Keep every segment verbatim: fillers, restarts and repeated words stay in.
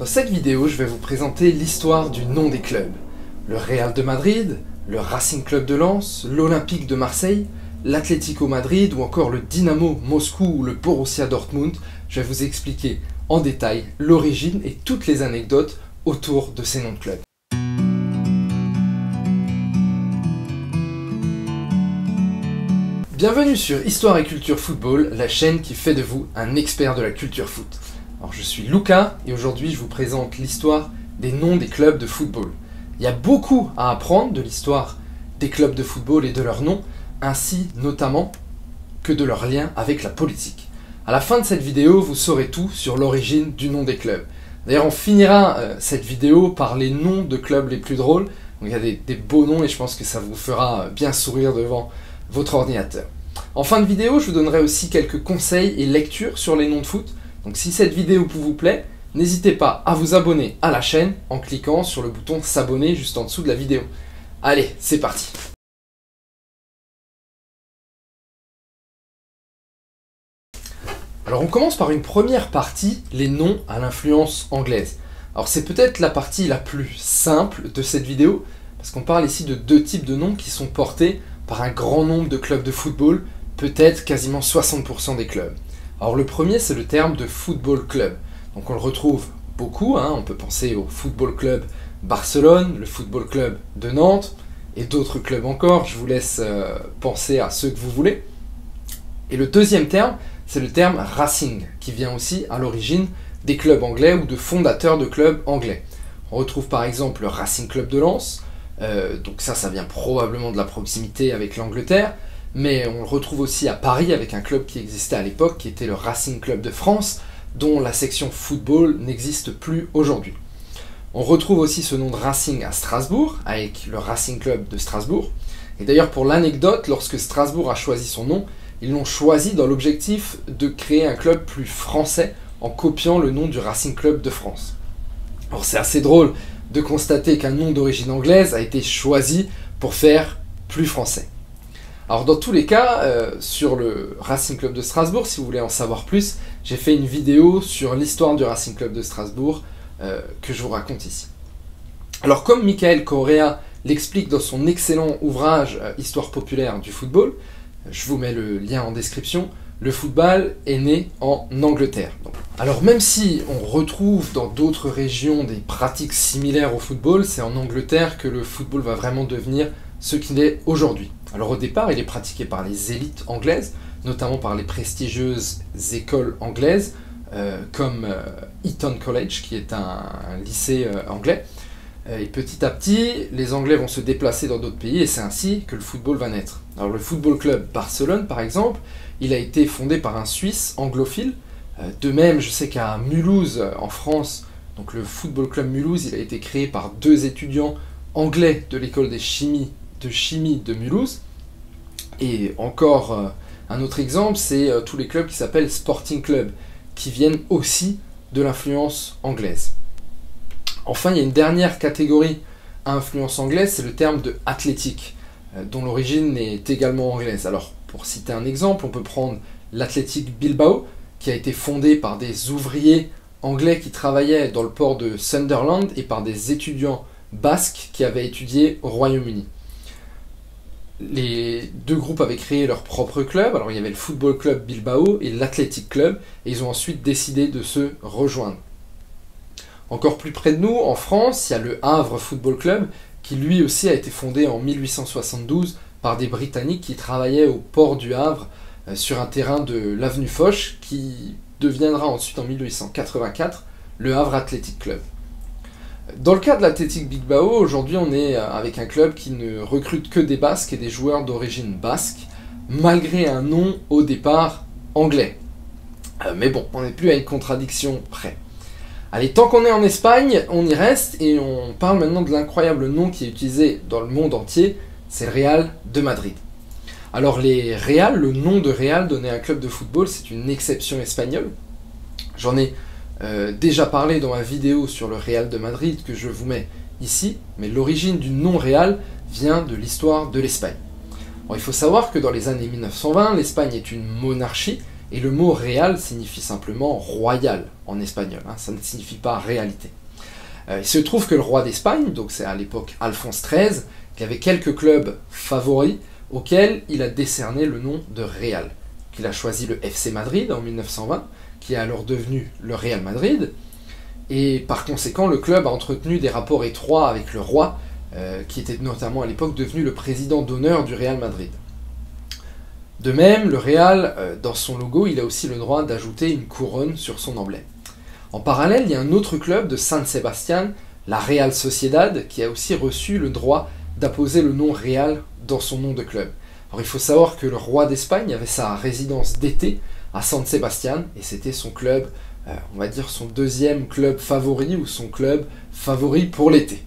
Dans cette vidéo, je vais vous présenter l'histoire du nom des clubs. Le Real de Madrid, le Racing Club de Lens, l'Olympique de Marseille, l'Atlético Madrid ou encore le Dynamo Moscou ou le Borussia Dortmund. Je vais vous expliquer en détail l'origine et toutes les anecdotes autour de ces noms de clubs. Bienvenue sur Histoire et Culture Football, la chaîne qui fait de vous un expert de la culture foot. Alors je suis Lucas et aujourd'hui je vous présente l'histoire des noms des clubs de football. Il y a beaucoup à apprendre de l'histoire des clubs de football et de leurs noms, ainsi notamment que de leur lien avec la politique. À la fin de cette vidéo, vous saurez tout sur l'origine du nom des clubs. D'ailleurs, on finira euh, cette vidéo par les noms de clubs les plus drôles. Donc, il y a des, des beaux noms et je pense que ça vous fera bien sourire devant votre ordinateur. En fin de vidéo, je vous donnerai aussi quelques conseils et lectures sur les noms de foot. Donc si cette vidéo vous plaît, n'hésitez pas à vous abonner à la chaîne en cliquant sur le bouton s'abonner juste en dessous de la vidéo. Allez, c'est parti! Alors on commence par une première partie, les noms à l'influence anglaise. Alors c'est peut-être la partie la plus simple de cette vidéo, parce qu'on parle ici de deux types de noms qui sont portés par un grand nombre de clubs de football, peut-être quasiment soixante pour cent des clubs. Alors le premier, c'est le terme de football club. Donc on le retrouve beaucoup, hein. On peut penser au football club Barcelone, le football club de Nantes, et d'autres clubs encore, je vous laisse euh, penser à ceux que vous voulez. Et le deuxième terme, c'est le terme Racing, qui vient aussi à l'origine des clubs anglais ou de fondateurs de clubs anglais. On retrouve par exemple le Racing Club de Lens, euh, donc ça, ça vient probablement de la proximité avec l'Angleterre, mais on le retrouve aussi à Paris avec un club qui existait à l'époque, qui était le Racing Club de France, dont la section football n'existe plus aujourd'hui. On retrouve aussi ce nom de Racing à Strasbourg, avec le Racing Club de Strasbourg. Et d'ailleurs, pour l'anecdote, lorsque Strasbourg a choisi son nom, ils l'ont choisi dans l'objectif de créer un club plus français en copiant le nom du Racing Club de France. Alors c'est assez drôle de constater qu'un nom d'origine anglaise a été choisi pour faire plus français. Alors dans tous les cas, euh, sur le Racing Club de Strasbourg, si vous voulez en savoir plus, j'ai fait une vidéo sur l'histoire du Racing Club de Strasbourg euh, que je vous raconte ici. Alors comme Michael Correa l'explique dans son excellent ouvrage euh, Histoire populaire du football, je vous mets le lien en description, le football est né en Angleterre. Donc, alors même si on retrouve dans d'autres régions des pratiques similaires au football, c'est en Angleterre que le football va vraiment devenir ce qu'il est aujourd'hui. Alors au départ, il est pratiqué par les élites anglaises, notamment par les prestigieuses écoles anglaises, euh, comme euh, Eton College, qui est un, un lycée euh, anglais. Et petit à petit, les Anglais vont se déplacer dans d'autres pays, et c'est ainsi que le football va naître. Alors le Football Club Barcelone, par exemple, il a été fondé par un Suisse anglophile. De même, je sais qu'à Mulhouse, en France, donc le Football Club Mulhouse, il a été créé par deux étudiants anglais de l'école des chimies, de chimie de Mulhouse. Et encore euh, un autre exemple, c'est euh, tous les clubs qui s'appellent Sporting Club, qui viennent aussi de l'influence anglaise. Enfin, il y a une dernière catégorie à influence anglaise, c'est le terme de athlétique, euh, dont l'origine est également anglaise. Alors, pour citer un exemple, on peut prendre l'Athletic Bilbao, qui a été fondé par des ouvriers anglais qui travaillaient dans le port de Sunderland et par des étudiants basques qui avaient étudié au Royaume-Uni. Les deux groupes avaient créé leur propre club, alors il y avait le Football Club Bilbao et l'Athletic Club, et ils ont ensuite décidé de se rejoindre. Encore plus près de nous, en France, il y a le Havre Football Club, qui lui aussi a été fondé en mille huit cent soixante-douze par des Britanniques qui travaillaient au port du Havre, euh, sur un terrain de l'avenue Foch, qui deviendra ensuite en mille huit cent quatre-vingt-quatre le Havre Athletic Club. Dans le cas de l'Athletic Bilbao, aujourd'hui on est avec un club qui ne recrute que des Basques et des joueurs d'origine basque, malgré un nom au départ anglais. Euh, mais bon, on n'est plus à une contradiction près. Allez, tant qu'on est en Espagne, on y reste et on parle maintenant de l'incroyable nom qui est utilisé dans le monde entier, c'est le Real de Madrid. Alors les Real, le nom de Real donné à un club de football, c'est une exception espagnole. J'en ai euh, déjà parlé dans ma vidéo sur le Real de Madrid que je vous mets ici, mais l'origine du nom Real vient de l'histoire de l'Espagne. Il faut savoir que dans les années mille neuf cent vingt, l'Espagne est une monarchie et le mot Real signifie simplement royal en espagnol, hein, ça ne signifie pas réalité. Euh, il se trouve que le roi d'Espagne, donc c'est à l'époque Alphonse treize, qui avait quelques clubs favoris auxquels il a décerné le nom de Real, qu'il a choisi le F C Madrid en mille neuf cent vingt, qui est alors devenu le Real Madrid, et par conséquent le club a entretenu des rapports étroits avec le roi, euh, qui était notamment à l'époque devenu le président d'honneur du Real Madrid. De même, le Real, euh, dans son logo, il a aussi le droit d'ajouter une couronne sur son emblème. En parallèle, il y a un autre club de San Sebastián, la Real Sociedad, qui a aussi reçu le droit d'apposer le nom Real dans son nom de club. Alors il faut savoir que le roi d'Espagne avait sa résidence d'été à San Sebastián, et c'était son club, euh, on va dire son deuxième club favori, ou son club favori pour l'été.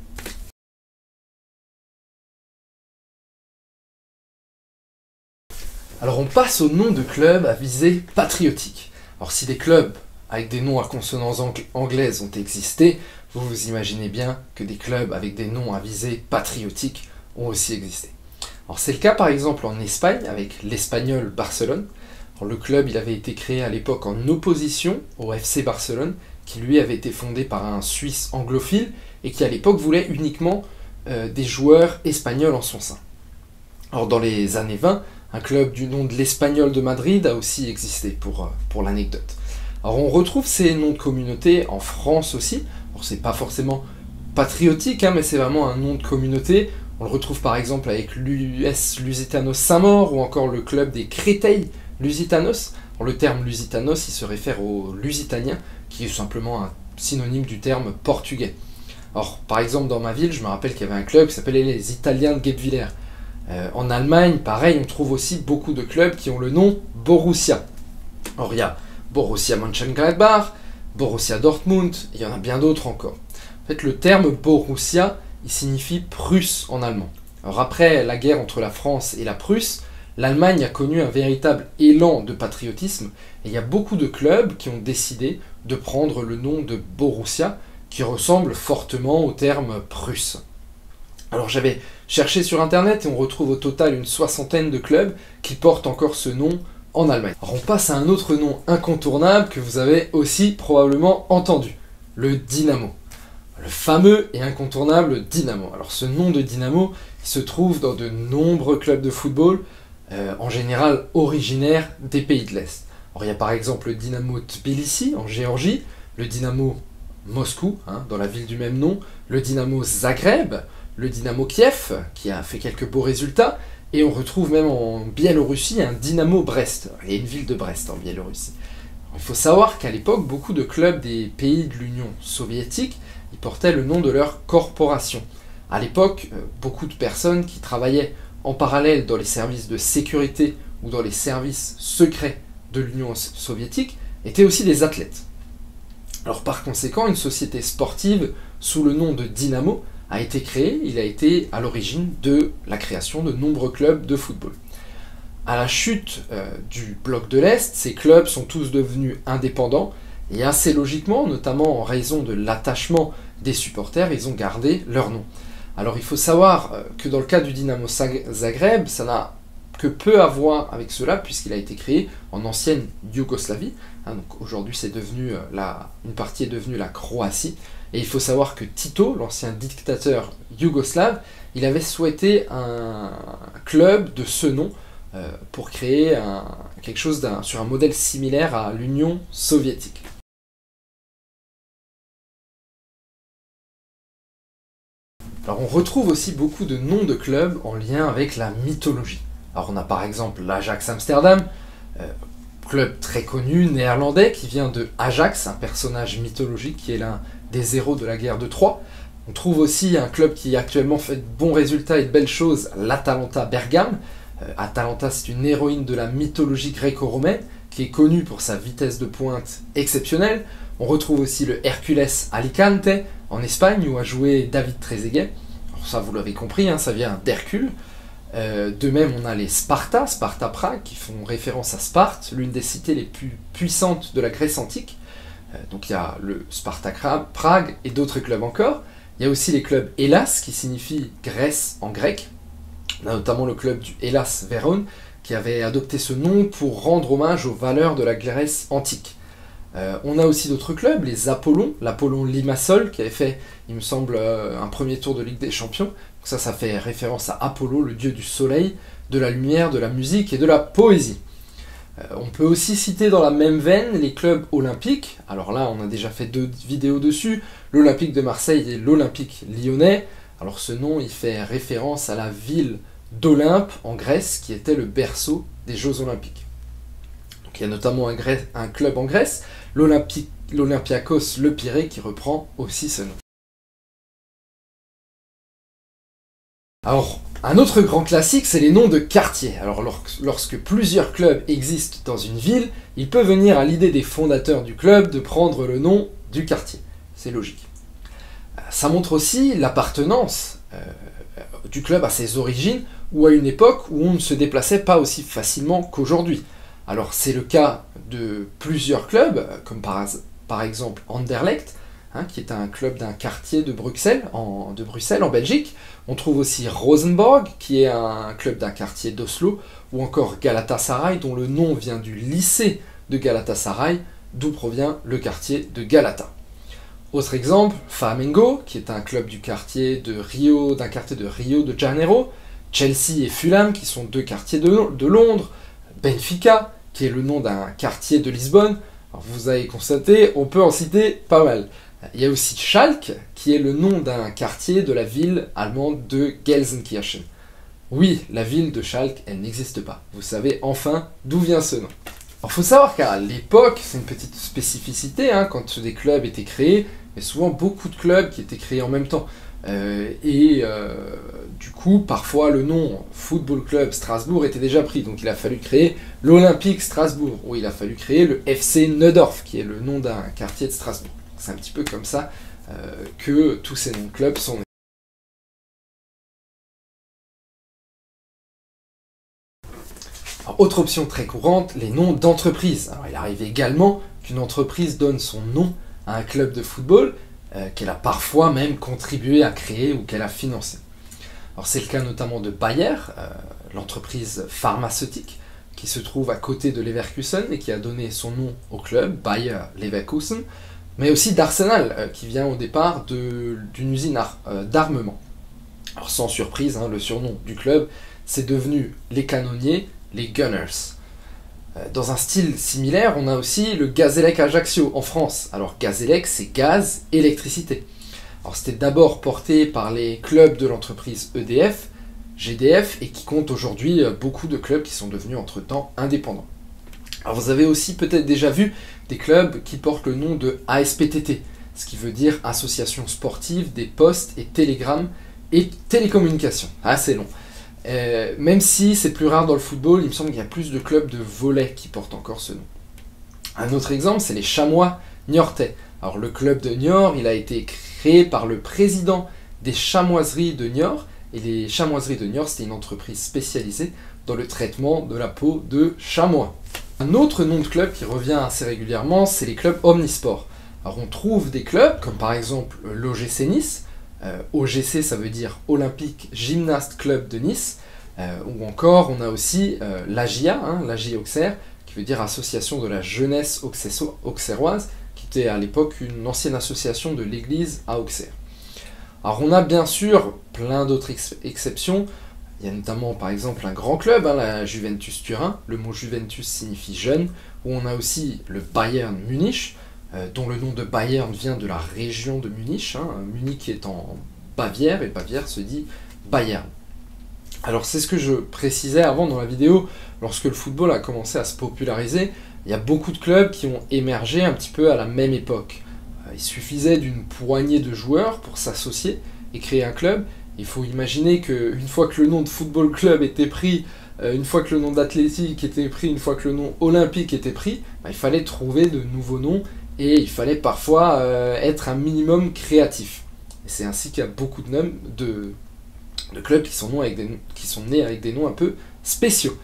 Alors on passe au nom de club à visée patriotique. Alors si des clubs avec des noms à consonance anglaise ont existé, vous vous imaginez bien que des clubs avec des noms à visée patriotique ont aussi existé. Alors c'est le cas par exemple en Espagne avec l'Espagnol Barcelone. Alors, le club il avait été créé à l'époque en opposition au F C Barcelone, qui lui avait été fondé par un Suisse anglophile et qui à l'époque voulait uniquement euh, des joueurs espagnols en son sein. Alors dans les années vingt, un club du nom de l'Espagnol de Madrid a aussi existé pour, pour l'anecdote. Alors on retrouve ces noms de communauté en France aussi. Alors c'est pas forcément patriotique, hein, mais c'est vraiment un nom de communauté. On le retrouve par exemple avec l'U S Lusitanos Saint-Maur ou encore le club des Créteil Lusitanos. Alors, le terme Lusitanos il se réfère aux Lusitaniens, qui est simplement un synonyme du terme portugais. Alors par exemple dans ma ville, je me rappelle qu'il y avait un club qui s'appelait les Italiens de Guebwiller. Euh, en Allemagne, pareil, on trouve aussi beaucoup de clubs qui ont le nom Borussia. Alors il y a Borussia Mönchengladbach, Borussia Dortmund, et il y en a bien d'autres encore. En fait, le terme Borussia, il signifie Prusse en allemand. Alors après la guerre entre la France et la Prusse, l'Allemagne a connu un véritable élan de patriotisme, et il y a beaucoup de clubs qui ont décidé de prendre le nom de Borussia, qui ressemble fortement au terme Prusse. Alors j'avais cherché sur internet et on retrouve au total une soixantaine de clubs qui portent encore ce nom en Allemagne. Alors on passe à un autre nom incontournable que vous avez aussi probablement entendu, le Dynamo. Le fameux et incontournable Dynamo. Alors ce nom de Dynamo il se trouve dans de nombreux clubs de football, euh, en général originaires des pays de l'Est. Alors il y a par exemple le Dynamo Tbilissi en Géorgie, le Dynamo Moscou, hein, dans la ville du même nom, le Dynamo Zagreb, le Dynamo Kiev, qui a fait quelques beaux résultats, et on retrouve même en Biélorussie un Dynamo Brest. Il y a une ville de Brest en Biélorussie. Il faut savoir qu'à l'époque, beaucoup de clubs des pays de l'Union soviétique ils portaient le nom de leur corporation. À l'époque, beaucoup de personnes qui travaillaient en parallèle dans les services de sécurité ou dans les services secrets de l'Union soviétique étaient aussi des athlètes. Alors par conséquent, une société sportive sous le nom de Dynamo a été créé, il a été à l'origine de la création de nombreux clubs de football. À la chute euh, du bloc de l'Est, ces clubs sont tous devenus indépendants et assez logiquement, notamment en raison de l'attachement des supporters, ils ont gardé leur nom. Alors il faut savoir euh, que dans le cas du Dynamo Zagreb, ça n'a que peu à voir avec cela puisqu'il a été créé en ancienne Yougoslavie. Hein, donc aujourd'hui c'est devenu euh, la, une partie est devenue la Croatie. Et il faut savoir que Tito, l'ancien dictateur yougoslave, il avait souhaité un club de ce nom euh, pour créer un, quelque chose d'un, sur un modèle similaire à l'Union soviétique. Alors on retrouve aussi beaucoup de noms de clubs en lien avec la mythologie. Alors on a par exemple l'Ajax Amsterdam, euh, club très connu néerlandais qui vient de Ajax, un personnage mythologique qui est l'un des héros de la guerre de Troie. On trouve aussi un club qui actuellement fait de bons résultats et de belles choses, l'Atalanta Bergame. Euh, Atalanta c'est une héroïne de la mythologie gréco-romaine qui est connue pour sa vitesse de pointe exceptionnelle. On retrouve aussi le Hércules Alicante en Espagne où a joué David Trezeguet. Alors ça vous l'avez compris, hein, ça vient d'Hercule. Euh, de même on a les Sparta, Sparta Prague qui font référence à Sparte, l'une des cités les plus puissantes de la Grèce antique. Donc il y a le Sparta Prague et d'autres clubs encore. Il y a aussi les clubs Hellas qui signifie Grèce en grec. On a notamment le club du Hellas Vérone qui avait adopté ce nom pour rendre hommage aux valeurs de la Grèce antique. Euh, on a aussi d'autres clubs, les Apollons, l'Apollon Limassol, qui avait fait, il me semble, euh, un premier tour de Ligue des Champions. Donc ça, ça fait référence à Apollo, le dieu du soleil, de la lumière, de la musique et de la poésie. Euh, on peut aussi citer dans la même veine les clubs olympiques. Alors là, on a déjà fait deux vidéos dessus, l'Olympique de Marseille et l'Olympique lyonnais. Alors ce nom, il fait référence à la ville d'Olympe, en Grèce, qui était le berceau des Jeux Olympiques. Donc il y a notamment un, Grèce, un club en Grèce, l'Olympiakos Le Pirée, qui reprend aussi ce nom. Alors, un autre grand classique, c'est les noms de quartiers. Alors, lorsque plusieurs clubs existent dans une ville, il peut venir à l'idée des fondateurs du club de prendre le nom du quartier. C'est logique. Ça montre aussi l'appartenance euh, du club à ses origines ou à une époque où on ne se déplaçait pas aussi facilement qu'aujourd'hui. Alors, c'est le cas de plusieurs clubs, comme par, par exemple Anderlecht, Hein, qui est un club d'un quartier de Bruxelles, en, de Bruxelles, en Belgique. On trouve aussi Rosenborg, qui est un club d'un quartier d'Oslo, ou encore Galatasaray, dont le nom vient du lycée de Galatasaray, d'où provient le quartier de Galata. Autre exemple, Flamengo, qui est un club du quartier de Rio, d'un quartier de Rio de Janeiro, Chelsea et Fulham, qui sont deux quartiers de, de Londres, Benfica, qui est le nom d'un quartier de Lisbonne. Alors, vous avez constaté, on peut en citer pas mal. Il y a aussi Schalke, qui est le nom d'un quartier de la ville allemande de Gelsenkirchen. Oui, la ville de Schalke, elle n'existe pas. Vous savez enfin d'où vient ce nom. Alors, il faut savoir qu'à l'époque, c'est une petite spécificité, hein, quand des clubs étaient créés, il y a souvent beaucoup de clubs qui étaient créés en même temps. Euh, et euh, du coup, parfois, le nom Football Club Strasbourg était déjà pris. Donc il a fallu créer l'Olympique Strasbourg, ou il a fallu créer le F C Neudorf, qui est le nom d'un quartier de Strasbourg. C'est un petit peu comme ça euh, que tous ces noms de clubs sont nés. Alors, autre option très courante, les noms d'entreprise. Alors, il arrive également qu'une entreprise donne son nom à un club de football euh, qu'elle a parfois même contribué à créer ou qu'elle a financé. Alors, c'est le cas notamment de Bayer, euh, l'entreprise pharmaceutique qui se trouve à côté de Leverkusen et qui a donné son nom au club, Bayer Leverkusen, mais aussi d'Arsenal, euh, qui vient au départ d'une usine euh, d'armement. Alors sans surprise, hein, le surnom du club, c'est devenu les canonniers, les Gunners. Euh, dans un style similaire, on a aussi le Gazélec Ajaccio en France. Alors Gazélec, c'est gaz, électricité. Alors c'était d'abord porté par les clubs de l'entreprise E D F, G D F, et qui compte aujourd'hui beaucoup de clubs qui sont devenus entre-temps indépendants. Alors vous avez aussi peut-être déjà vu des clubs qui portent le nom de A S P T T, ce qui veut dire Association Sportive des Postes et Télégrammes et Télécommunications. Ah, c'est long. Euh, même si c'est plus rare dans le football, il me semble qu'il y a plus de clubs de volley qui portent encore ce nom. Un autre exemple, c'est les Chamois Niortais. Alors le club de Niort, il a été créé par le président des Chamoiseries de Niort, et les Chamoiseries de Niort, c'était une entreprise spécialisée dans le traitement de la peau de chamois. Un autre nom de club qui revient assez régulièrement, c'est les clubs omnisports. Alors on trouve des clubs comme par exemple l'O G C Nice, euh, O G C ça veut dire Olympique Gymnaste Club de Nice, euh, ou encore on a aussi euh, l'A G I A, hein, l'A G I Auxerre, qui veut dire Association de la Jeunesse Auxerroise, qui était à l'époque une ancienne association de l'église à Auxerre. Alors on a bien sûr plein d'autres ex exceptions. Il y a notamment par exemple un grand club, hein, la Juventus Turin, le mot Juventus signifie jeune, où on a aussi le Bayern Munich, euh, dont le nom de Bayern vient de la région de Munich, hein, Munich est en Bavière, et Bavière se dit Bayern. Alors c'est ce que je précisais avant dans la vidéo, lorsque le football a commencé à se populariser, il y a beaucoup de clubs qui ont émergé un petit peu à la même époque. Euh, il suffisait d'une poignée de joueurs pour s'associer et créer un club. Il faut imaginer qu'une fois que le nom de football club était pris, euh, une fois que le nom d'athlétique était pris, une fois que le nom olympique était pris, bah, il fallait trouver de nouveaux noms et il fallait parfois euh, être un minimum créatif. Et c'est ainsi qu'il y a beaucoup de, noms, de, de clubs qui sont, avec des, qui sont nés avec des noms un peu spéciaux.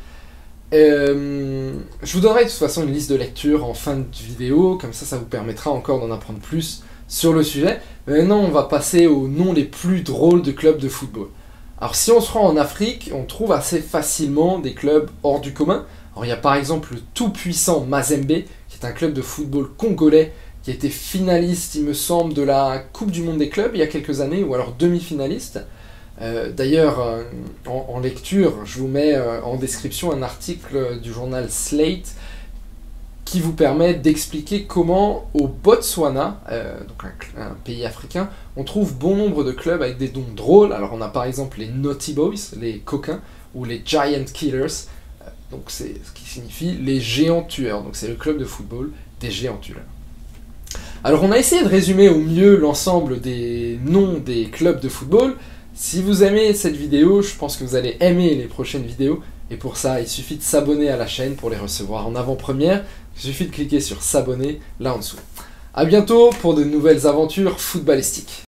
Euh, je vous donnerai de toute façon une liste de lecture en fin de vidéo, comme ça ça vous permettra encore d'en apprendre plus sur le sujet. Maintenant on va passer aux noms les plus drôles de clubs de football. Alors si on se rend en Afrique, on trouve assez facilement des clubs hors du commun. Alors il y a par exemple le tout-puissant Mazembe, qui est un club de football congolais, qui a été finaliste, il me semble, de la Coupe du Monde des clubs il y a quelques années, ou alors demi-finaliste. Euh, D'ailleurs, euh, en, en lecture, je vous mets euh, en description un article du journal Slate qui vous permet d'expliquer comment au Botswana, euh, donc un, un pays africain, on trouve bon nombre de clubs avec des noms drôles. Alors on a par exemple les Naughty Boys, les coquins, ou les Giant Killers, euh, donc c'est ce qui signifie les géants tueurs. Donc c'est le club de football des géants tueurs. Alors on a essayé de résumer au mieux l'ensemble des noms des clubs de football. Si vous aimez cette vidéo, je pense que vous allez aimer les prochaines vidéos. Et pour ça, il suffit de s'abonner à la chaîne pour les recevoir en avant-première. Il suffit de cliquer sur s'abonner là en dessous. A bientôt pour de nouvelles aventures footballistiques.